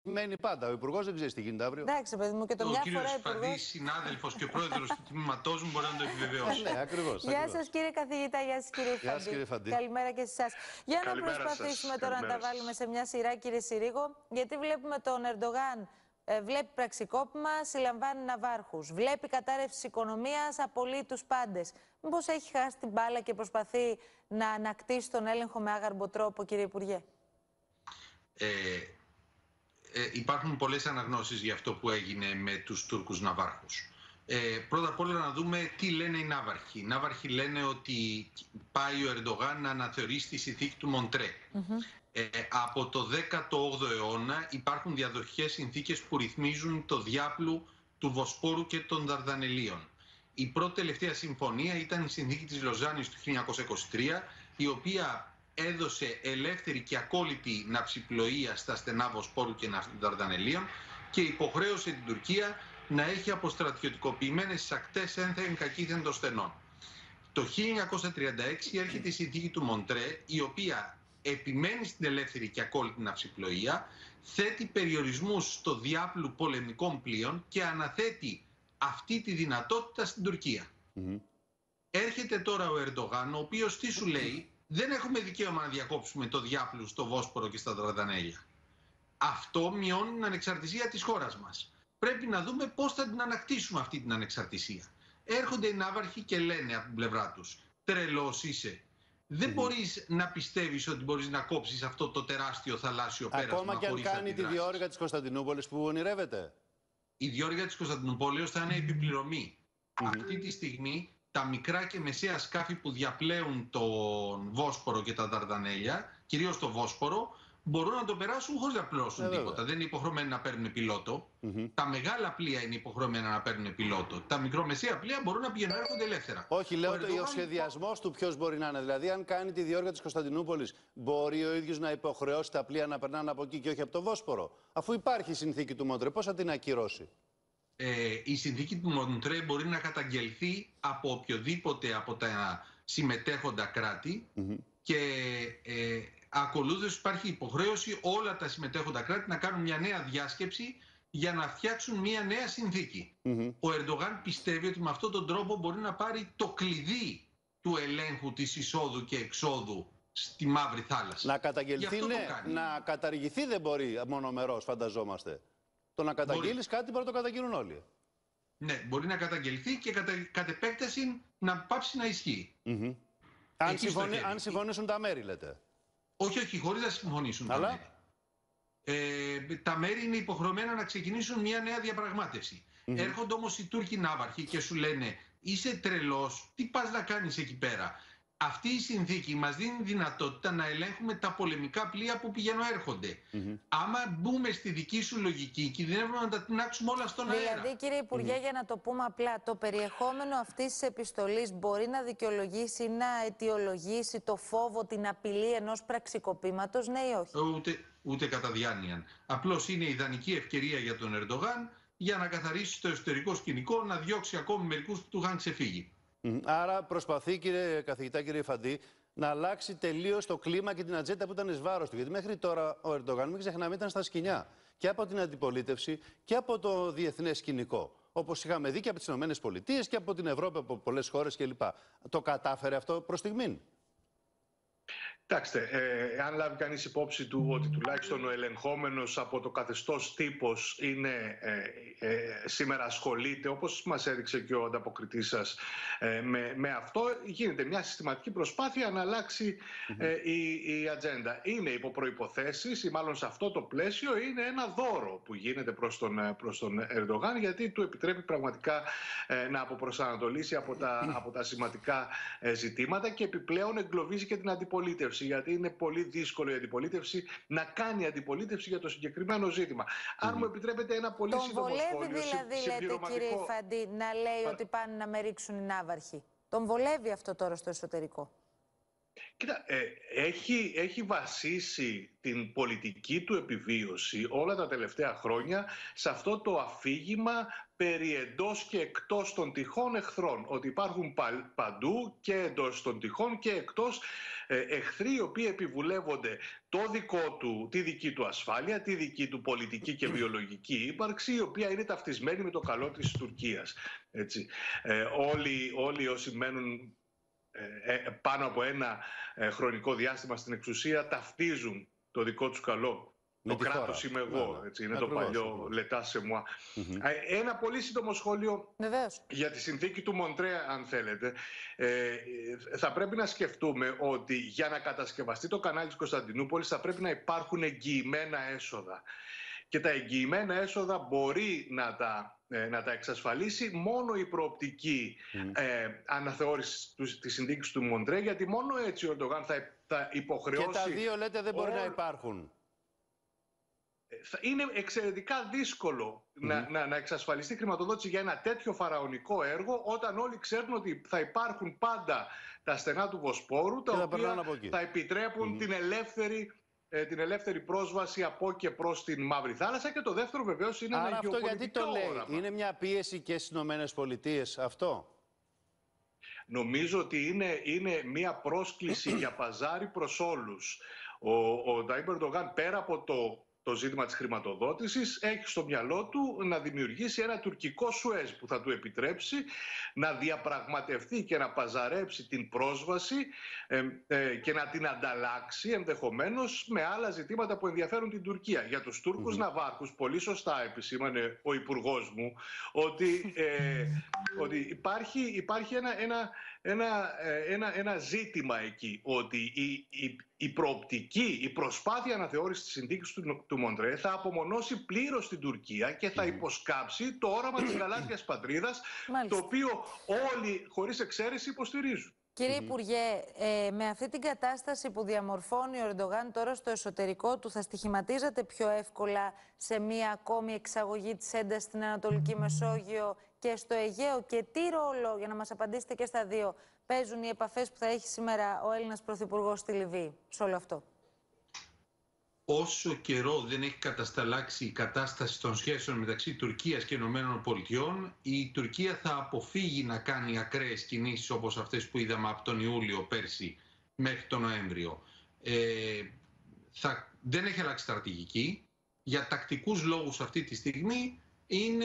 μένει πάντα. Ο Υπουργός δεν ξέρει τι γίνεται αύριο. Εντάξει, παιδί μου, και το μια φορά Υπουργός. Ο κύριος συνάδελφος και πρόεδρος του τμήματός μου μπορεί να το επιβεβαιώσει. Ναι, ακριβώς. Γεια σας κύριε καθηγητά, γεια σας κύριε Φαντή. Καλημέρα και σε εσάς. Για να προσπαθήσουμε τώρα να τα βάλουμε σε μια σειρά, κύριε Συρίγο, γιατί βλέπουμε τον Ερντογάν. Βλέπει πραξικόπημα, συλλαμβάνει ναυάρχους. Βλέπει κατάρρευση της οικονομίας, απολύει τους πάντες. Μήπως έχει χάσει την μπάλα και προσπαθεί να ανακτήσει τον έλεγχο με άγαρμπο τρόπο, κύριε Υπουργέ? Υπάρχουν πολλές αναγνώσεις για αυτό που έγινε με τους Τούρκους ναυάρχους. Πρώτα απ' όλα να δούμε τι λένε οι ναύαρχοι. Οι ναύαρχοι λένε ότι πάει ο Ερντογάν να αναθεωρήσει τη συνθήκη του Μοντρέ. Από το 18ο αιώνα υπάρχουν διαδοχικές συνθήκες που ρυθμίζουν το διάπλου του Βοσπόρου και των Δαρδανελίων. Η πρώτη τελευταία συμφωνία ήταν η συνθήκη της Λοζάνης του 1923, η οποία έδωσε ελεύθερη και ακόλυτη ναυσιπλοεία στα στενά Βοσπόρου και Δαρδανελίων και υποχρέωσε την Τουρκία να έχει αποστρατιωτικοποιημένες τις ακτές ένθεν κακήθεν των στενών. Το 1936 έρχεται η συνθήκη του Μοντρέ, η οποία επιμένει στην ελεύθερη και ακόλυτη ναυσιπλοεία, θέτει περιορισμούς στο διάπλου πολεμικών πλοίων και αναθέτει αυτή τη δυνατότητα στην Τουρκία. Έρχεται τώρα ο Ερντογάν, ο οποίος τι σου λέει? Δεν έχουμε δικαίωμα να διακόψουμε το διάπλου στο Βόσπορο και στα Δαρδανέλια. Αυτό μειώνει την ανεξαρτησία της χώρας μας. Πρέπει να δούμε πώς θα την ανακτήσουμε αυτή την ανεξαρτησία. Έρχονται οι ναύαρχοι και λένε από την πλευρά τους: τρελός είσαι. Δεν μπορείς να πιστεύεις ότι μπορείς να κόψεις αυτό το τεράστιο θαλάσσιο πέρασμα. Ακόμα και αν κάνει τη διόρυγα της Κωνσταντινούπολης που ονειρεύεται. Η διόρυγα της Κωνσταντινούπολης θα είναι επιπληρωμή. Αυτή τη στιγμή τα μικρά και μεσαία σκάφη που διαπλέουν τον Βόσπορο και τα Δαρδανέλια, κυρίως το Βόσπορο, μπορούν να το περάσουν χωρίς να πληρώσουν τίποτα. Δεν είναι υποχρεωμένοι να παίρνουν πιλότο. Τα μεγάλα πλοία είναι υποχρεωμένα να παίρνουν πιλότο. Τα μικρομεσαία πλοία μπορούν να πηγαίνουν, έρχονται ελεύθερα. Όχι, λέω ο σχεδιασμός του ποιος μπορεί να είναι. Δηλαδή, αν κάνει τη διόρυγα της Κωνσταντινούπολης, μπορεί ο ίδιος να υποχρεώσει τα πλοία να περνάνε από εκεί και όχι από το Βόσπορο? Αφού υπάρχει η συνθήκη του Μοντρέ, πώς θα την ακυρώσει? Η συνθήκη του Μοντρέ μπορεί να καταγγελθεί από οποιοδήποτε από τα συμμετέχοντα κράτη και ακολούθως υπάρχει υποχρέωση όλα τα συμμετέχοντα κράτη να κάνουν μια νέα διάσκεψη για να φτιάξουν μια νέα συνθήκη. Ο Ερντογάν πιστεύει ότι με αυτόν τον τρόπο μπορεί να πάρει το κλειδί του ελέγχου της εισόδου και εξόδου στη Μαύρη Θάλασσα. Να καταγγελθεί, ναι, να καταργηθεί δεν μπορεί μονομερός, φανταζόμαστε. Το να καταγγείλεις κάτι μπορεί να το καταγγείλουν όλοι. Ναι, μπορεί να καταγγελθεί και κατ' επέκταση να πάψει να ισχύει. Αν συμφωνήσουν τα μέρη, λέτε. Όχι, χωρίς να συμφωνήσουν τα μέρη. Τα μέρη είναι υποχρεωμένα να ξεκινήσουν μια νέα διαπραγμάτευση. Έρχονται όμως οι Τούρκοι ναύαρχοι και σου λένε: είσαι τρελός, τι πας να κάνεις εκεί πέρα? Αυτή η συνθήκη μας δίνει δυνατότητα να ελέγχουμε τα πολεμικά πλοία που πηγαίνουν έρχονται. Άμα μπούμε στη δική σου λογική, κινδυνεύουμε να τα τεινάξουμε όλα στον αέρα. Δηλαδή, κύριε Υπουργέ, για να το πούμε απλά, το περιεχόμενο αυτής της επιστολής μπορεί να δικαιολογήσει ή να αιτιολογήσει το φόβο, την απειλή ενός πραξικοπήματος, ναι ή όχι? Ούτε κατά διάνοια. Απλώς είναι ιδανική ευκαιρία για τον Ερντογάν για να καθαρίσει το εσωτερικό σκηνικό, να διώξει ακόμη μερικούς που του είχαν ξεφύγει. Άρα προσπαθεί, κύριε καθηγητά, κύριε Φαντή, να αλλάξει τελείως το κλίμα και την ατζέντα που ήταν εις βάρος του. Γιατί μέχρι τώρα ο Ερντογάν, μην ξεχνάμε, ήταν στα σκοινιά και από την αντιπολίτευση και από το διεθνές σκηνικό. Όπως είχαμε δει και από τις ΗΠΑ και από την Ευρώπη, από πολλές χώρες κλπ. Το κατάφερε αυτό προς στιγμήν? Κοιτάξτε, αν λάβει κανείς υπόψη του ότι τουλάχιστον ο ελεγχόμενος από το καθεστώς τύπος είναι, σήμερα ασχολείται, όπως μας έδειξε και ο ανταποκριτής σας, με αυτό, γίνεται μια συστηματική προσπάθεια να αλλάξει η ατζέντα. Είναι υπό προϋποθέσεις ή μάλλον σε αυτό το πλαίσιο είναι ένα δώρο που γίνεται προς τον Ερντογάν, γιατί του επιτρέπει πραγματικά να αποπροσανατολίσει από τα σημαντικά ζητήματα και επιπλέον εγκλωβίζει και την αντιπολίτευση. Γιατί είναι πολύ δύσκολο η αντιπολίτευση να κάνει αντιπολίτευση για το συγκεκριμένο ζήτημα. Αν μου επιτρέπετε ένα πολύ σύντομο σχόλιο. Τον βολεύει δηλαδή, λέτε, κύριε Φαντή, να λέει ότι πάνε να με ρίξουν οι ναύαρχοι? Τον βολεύει αυτό τώρα στο εσωτερικό? Κοίτα, έχει βασίσει την πολιτική του επιβίωση όλα τα τελευταία χρόνια σε αυτό το αφήγημα περί εντός και εκτός των τυχών εχθρών. Ότι υπάρχουν παντού και εντός των τυχών και εκτός εχθροί οι οποίοι επιβουλεύονται τη δική του ασφάλεια, τη δική του πολιτική και βιολογική ύπαρξη, η οποία είναι ταυτισμένη με το καλό της Τουρκίας. Έτσι. Όλοι όσοι μένουν πάνω από ένα χρονικό διάστημα στην εξουσία ταυτίζουν το δικό τους καλό. Το κράτος είμαι εγώ, έτσι, είναι ακριβώς, το παλιό «L'état c'est moi». Ένα πολύ σύντομο σχόλιο για τη συνθήκη του Μοντρέ, αν θέλετε. Θα πρέπει να σκεφτούμε ότι για να κατασκευαστεί το κανάλι της Κωνσταντινούπολης θα πρέπει να υπάρχουν εγγυημένα έσοδα. Και τα εγγυημένα έσοδα μπορεί να τα εξασφαλίσει μόνο η προοπτική αναθεώρηση της συνθήκης του Μοντρέ, γιατί μόνο έτσι ο Ερντογάν θα υποχρεώσει... Και τα δύο λέτε δεν μπορεί να υπάρχουν. Είναι εξαιρετικά δύσκολο να εξασφαλιστεί χρηματοδότηση για ένα τέτοιο φαραωνικό έργο, όταν όλοι ξέρουν ότι θα υπάρχουν πάντα τα στενά του Βοσπόρου, τα οποία θα επιτρέπουν την ελεύθερη πρόσβαση από και προς την Μαύρη Θάλασσα. Και το δεύτερο βεβαίως είναι ένα γεωπολιτικό όραμα. Γιατί το λέει, είναι μια πίεση και στις ΗΠΑ αυτό? Νομίζω ότι είναι μια πρόσκληση για παζάρι προς όλους. Ο Ταΐπ Ερντογάν, πέρα από το ζήτημα της χρηματοδότησης, έχει στο μυαλό του να δημιουργήσει ένα τουρκικό Σουέζ που θα του επιτρέψει να διαπραγματευτεί και να παζαρέψει την πρόσβαση και να την ανταλλάξει ενδεχομένως με άλλα ζητήματα που ενδιαφέρουν την Τουρκία. Για τους Τούρκους ναυάρχους, πολύ σωστά επισήμανε ο υπουργός μου ότι υπάρχει ένα ζήτημα εκεί, ότι η προοπτική, η προσπάθεια αναθεώρησης της συνθήκης του Μοντρέ θα απομονώσει πλήρως την Τουρκία και θα υποσκάψει το όραμα της γαλάζιας πατρίδας, το οποίο όλοι χωρίς εξαίρεση υποστηρίζουν. Κύριε Υπουργέ, με αυτή την κατάσταση που διαμορφώνει ο Ερντογάν τώρα στο εσωτερικό του, θα στοιχηματίζεται πιο εύκολα σε μία ακόμη εξαγωγή της έντασης στην Ανατολική Μεσόγειο και στο Αιγαίο? Και τι ρόλο, για να μας απαντήσετε και στα δύο, παίζουν οι επαφές που θα έχει σήμερα ο Έλληνας Πρωθυπουργός στη Λιβύη σε όλο αυτό? Όσο καιρό δεν έχει κατασταλάξει η κατάσταση των σχέσεων μεταξύ Τουρκίας και ΗΠΑ, η Τουρκία θα αποφύγει να κάνει ακραίες κινήσεις όπως αυτές που είδαμε από τον Ιούλιο πέρσι μέχρι τον Νοέμβριο. Δεν έχει αλλάξει στρατηγική. Για τακτικούς λόγους αυτή τη στιγμή είναι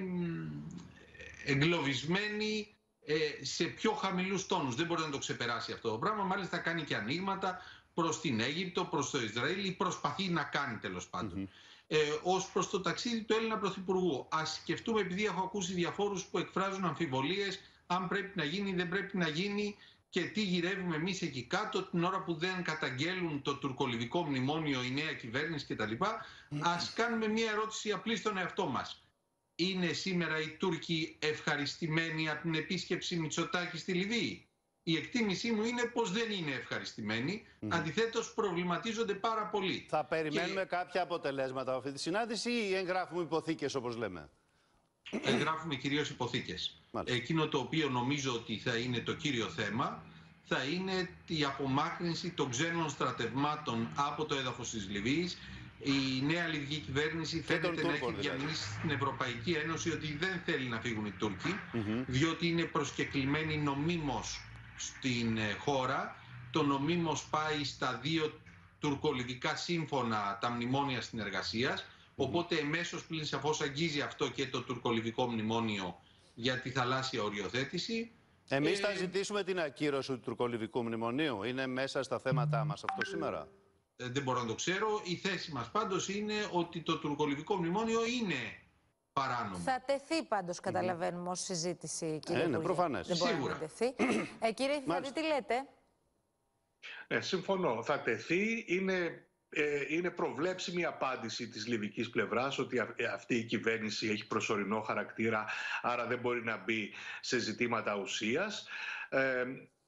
εγκλωβισμένη σε πιο χαμηλούς τόνους. Δεν μπορεί να το ξεπεράσει αυτό το πράγμα. Μάλιστα κάνει και ανοίγματα προς την Αίγυπτο, προς το Ισραήλ, ή προσπαθεί να κάνει τέλος πάντων. Ως προς το ταξίδι του Έλληνα Πρωθυπουργού, ας σκεφτούμε, επειδή έχω ακούσει διαφόρους που εκφράζουν αμφιβολίες αν πρέπει να γίνει ή δεν πρέπει να γίνει και τι γυρεύουμε εμείς εκεί κάτω την ώρα που δεν καταγγέλουν το τουρκολιβικό μνημόνιο η νέα κυβέρνηση κτλ. Ας κάνουμε μια ερώτηση απλή στον εαυτό μας. Είναι σήμερα οι Τούρκοι ευχαριστημένοι από την επίσκεψη Μητσοτάκη στη Λιβύη? Η εκτίμησή μου είναι πως δεν είναι ευχαριστημένοι. Αντιθέτως, προβληματίζονται πάρα πολύ. Θα περιμένουμε κάποια αποτελέσματα από αυτή τη συνάντηση ή εγγράφουμε υποθήκες, όπως λέμε? Εγγράφουμε κυρίως υποθήκες. Εκείνο το οποίο νομίζω ότι θα είναι το κύριο θέμα θα είναι η απομάκρυνση των ξένων στρατευμάτων από το έδαφος της Λιβύης. Η νέα λιβική κυβέρνηση φαίνεται να έχει διαμηνήσει στην Ευρωπαϊκή Ένωση ότι δεν θέλει να φύγουν οι Τούρκοι, διότι είναι προσκεκλημένοι νομίμως στην χώρα. Το νομίμως πάει στα δύο τουρκολιβικά σύμφωνα, τα μνημόνια συνεργασίας. Οπότε εμέσως πλην σαφώς αγγίζει αυτό και το τουρκολιβικό μνημόνιο για τη θαλάσσια οριοθέτηση. Εμείς θα ζητήσουμε την ακύρωση του τουρκολιβικού μνημονίου. Είναι μέσα στα θέματά μας αυτό σήμερα? Δεν μπορώ να το ξέρω. Η θέση μας πάντως είναι ότι το τουρκολιβικό μνημόνιο είναι παράνομο. Θα τεθεί πάντως, καταλαβαίνουμε, ως συζήτηση, κύριε Υπουργέ. Προφανές. Δεν μπορεί να τεθεί. Κύριε Φιφαντή, τι λέτε? Ναι, συμφωνώ. Θα τεθεί. Είναι προβλέψιμη η απάντηση της λιβικής πλευράς ότι αυτή η κυβέρνηση έχει προσωρινό χαρακτήρα, άρα δεν μπορεί να μπει σε ζητήματα ουσίας.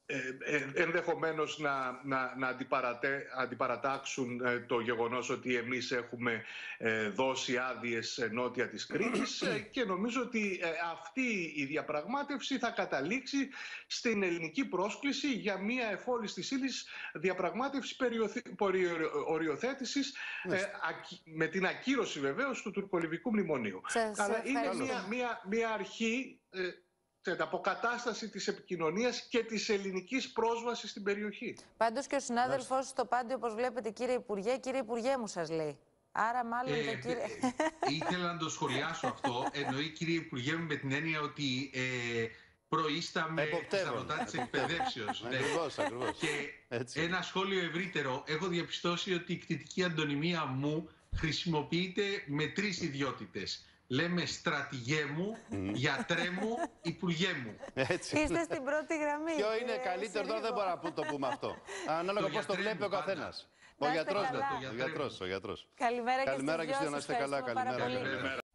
ενδεχομένως να αντιπαρατάξουν το γεγονός ότι εμείς έχουμε δώσει άδειες νότια της Κρήτης και νομίζω ότι αυτή η διαπραγμάτευση θα καταλήξει στην ελληνική πρόσκληση για μια εφόλης της ύλης διαπραγμάτευση περί οριοθέτησης με την ακύρωση βεβαίως του τουρκολιβικού μνημονίου. Αλλά είναι μια αρχή την αποκατάσταση της επικοινωνίας και της ελληνικής πρόσβασης στην περιοχή. Πάντως και ο συνάδελφος στο Πάντιο, όπως βλέπετε, κύριε Υπουργέ μου σας λέει. Άρα μάλλον ήθελα να το σχολιάσω αυτό. Εννοεί κύριε Υπουργέ μου με την έννοια ότι προείσταμε σταματά της εκπαιδεύσεως. Ακριβώς. Και ένα σχόλιο ευρύτερο. Έχω διαπιστώσει ότι η κτητική αντωνυμία μου χρησιμοποιείται με 3 ιδιότητες. Λέμε στρατηγέ μου, γιατρέ μου, υπουργέ μου. Είστε στην πρώτη γραμμή. Ποιο είναι καλύτερο, τώρα δεν μπορώ να το πούμε αυτό. Ανάλογα πώς το βλέπει ο καθένας. Ο γιατρός. Καλημέρα και να είστε καλά. Καλημέρα.